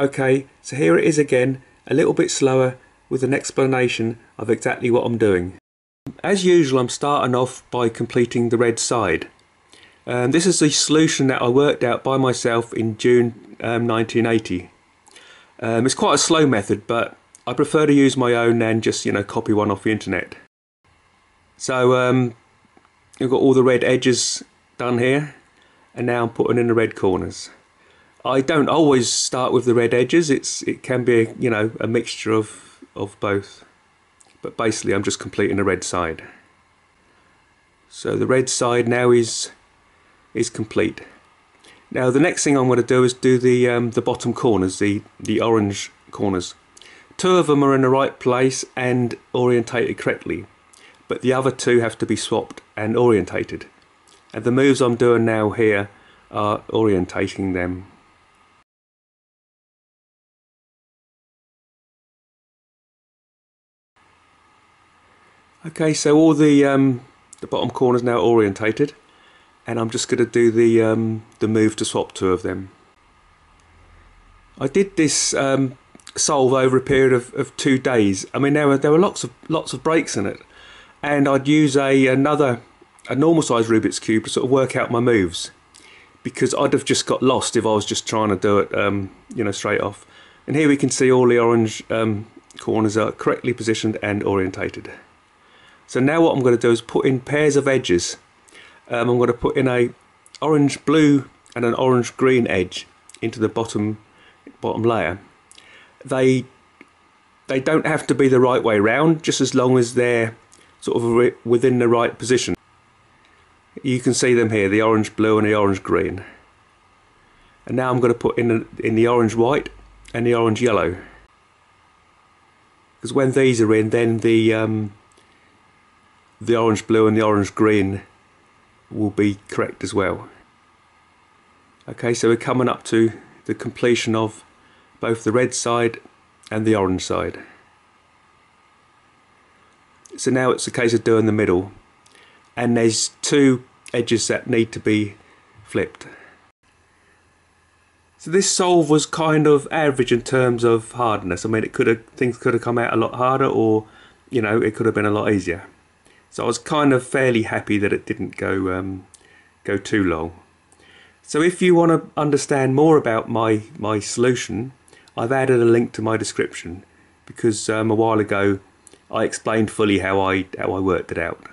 Okay, so here it is again, a little bit slower with an explanation of exactly what I'm doing. As usual, I'm starting off by completing the red side. This is the solution that I worked out by myself in June 1980. It's quite a slow method, but I prefer to use my own than just, copy one off the internet. So I've got all the red edges done here, and now I'm putting in the red corners. I don't always start with the red edges. It can be a mixture of both, but basically I'm just completing the red side. So the red side now is complete. Now the next thing I'm going to do is do the bottom corners, the orange corners. Two of them are in the right place and orientated correctly, but the other two have to be swapped and orientated. And the moves I'm doing now here are orientating them. Okay, so all the bottom corners now orientated, and I'm just going to do the move to swap two of them. I did this solve over a period of 2 days. I mean, there were lots of breaks in it, and I'd use a normal size Rubik's Cube to sort of work out my moves, because I'd have just got lost if I was just trying to do it straight off. And here we can see all the orange corners are correctly positioned and orientated. So now what I'm going to do is put in pairs of edges. I'm going to put in a orange blue and an orange green edge into the bottom layer. They don't have to be the right way round, just as long as they're sort of within the right position. You can see them here, the orange blue and the orange green. And now I'm going to put in the orange white and the orange yellow, because when these are in, then the orange blue and the orange green will be correct as well. Okay, so we're coming up to the completion of both the red side and the orange side. So now it's a case of doing the middle, and there's two edges that need to be flipped. So this solve was kind of average in terms of hardness. I mean, things could have come out a lot harder, or it could have been a lot easier. So I was kind of fairly happy that it didn't go too long. So if you want to understand more about my solution, I've added a link to my description, because a while ago I explained fully how I worked it out.